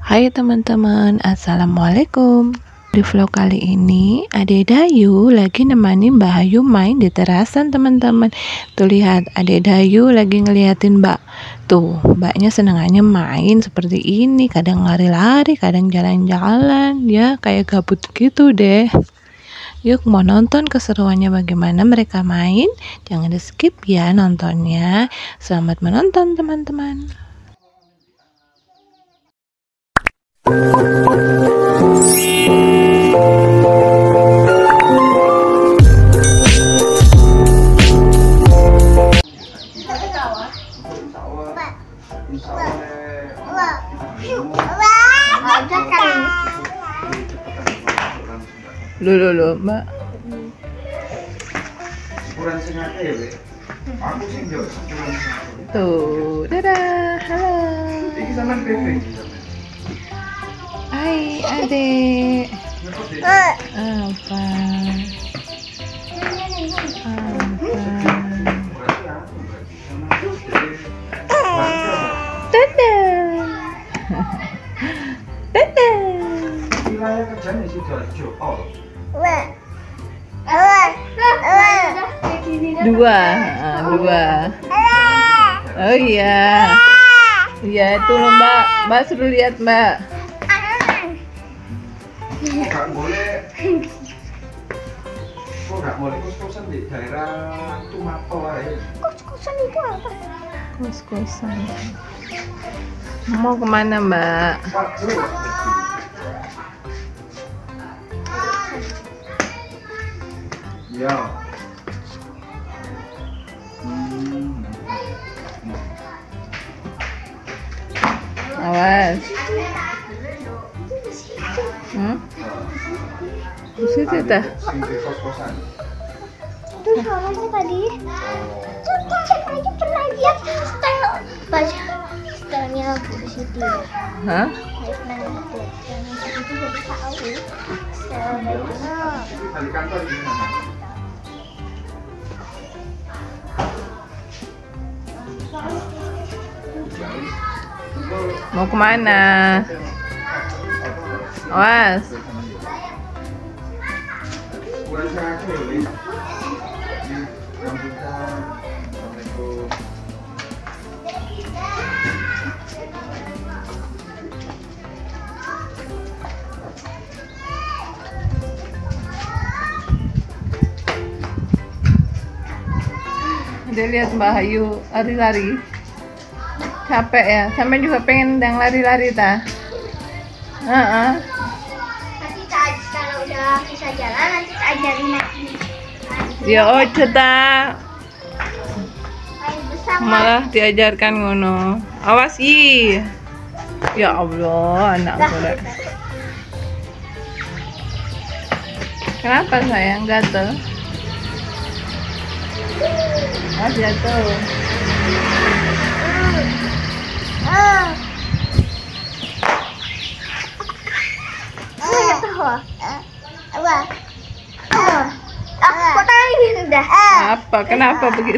Hai teman-teman, assalamualaikum. Di vlog kali ini Adek Dayu lagi nemani Mbak Hayu main di terasan teman-teman. Tuh lihat, Adek Dayu lagi ngeliatin Mbak. Tuh, Mbaknya senengannya main seperti ini, kadang lari-lari, kadang jalan-jalan, ya kayak gabut gitu deh. Yuk mau nonton keseruannya bagaimana mereka main? Jangan di skip ya nontonnya. Selamat menonton teman-teman. Lu Mbak. Tuh, dadah, halo. Hai Adek. Apa? Dadah. Dadah. Dua. Oh iya. Iya itu loh Mbak. Mbak suruh lihat Mbak. Nggak boleh. Kok nggak boleh kos-kosan di daerah Tumato ya? Kos-kosan itu apa? Kos-kosan. Mau kemana Mbak? Ya. Awas. Di situ dah. Sini kos-kosan. Tuh soalnya tadi. Tuh cek aja pernah lihat style baju stylenya Bu Siti. Hah? Saya pernah lihat stylenya itu jadi tahu style bajunya. Di kantor di mana? Mau kemana? Awas. Dia lihat Mbak Hayu lari-lari. Capek ya, sampai juga pengen yang lari-lari ta. Nanti kalau udah bisa jalan nanti ajarin lagi. Ya ojo ta. Main bersama. Malah diajarkan ngono. Awas i. Ya Allah, anak boleh. Kenapa sayang gatel? Ah jatuh. Kok tadi udah? Apa? Kenapa begitu?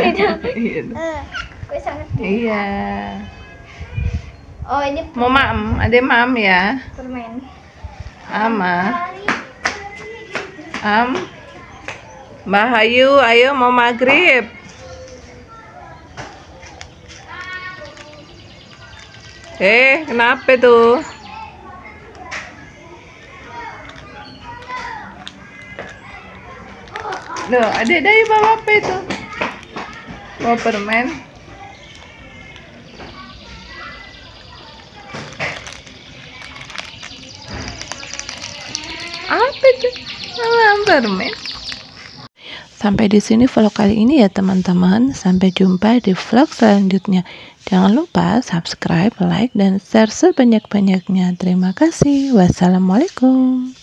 Iya. Oh ini Mau mam, ada mam ya? permen. Ama. Mbak Hayu, ayo mau maghrib. Kenapa tuh? Loh, Adek Dayu bawa apa itu? Bawa permen. Apa itu? Permen. Sampai di sini vlog kali ini ya teman-teman. Sampai jumpa di vlog selanjutnya. Jangan lupa subscribe, like, dan share sebanyak-banyaknya. Terima kasih. Wassalamualaikum.